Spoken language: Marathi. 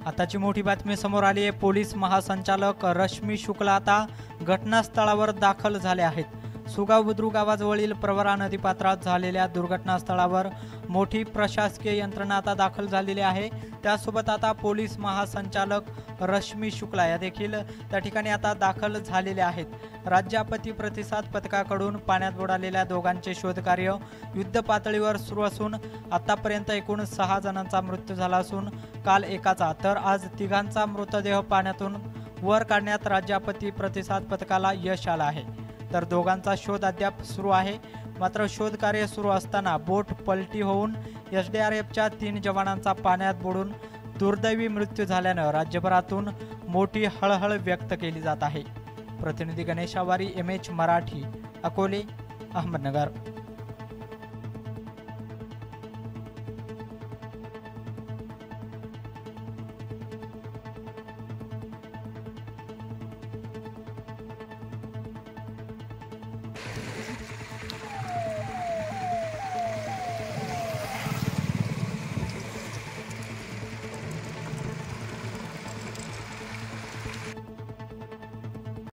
आताची मोठी बातमी समोर आली आहे। पोलीस महासंचालक रश्मी शुक्ला आता घटनास्थळावर दाखल झाले आहेत। सुगाव बुद्रुक गावाजवळील प्रवरा नदीपात्रात झालेल्या दुर्घटनास्थळावर मोठी प्रशासकीय यंत्रणा आता दाखल झालेली आहे। त्यासोबत आता पोलीस महासंचालक रश्मी शुक्ला या देखील त्या ठिकाणी आता दाखल झालेले आहेत। राज्य आपत्ती प्रतिसाद पथकाकडून पाण्यात बुडालेल्या दोघांचे शोधकार्य युद्ध पातळीवर सुरू असून आतापर्यंत एकूण 6 जणांचा मृत्यू झाला असून काल एकाचा तर आज तिघांचा मृतदेह पाण्यातून वर काढण्यात राज्य आपत्ती प्रतिसाद पथकाला यश आलं आहे। तर दोघांचा शोध अद्याप सुरू आहे। मात्र शोध कार्य सुरू असताना बोट पलटी होऊन SDRFच्या 3 जवानांचा पाण्यात बुडून दुर्दैवी मृत्यू झाल्यानं राज्यभरातून मोठी हळहळ व्यक्त केली जात आहे। प्रतिनिधी गणेश आवारी, MH मराठी, अकोले, अहमदनगर।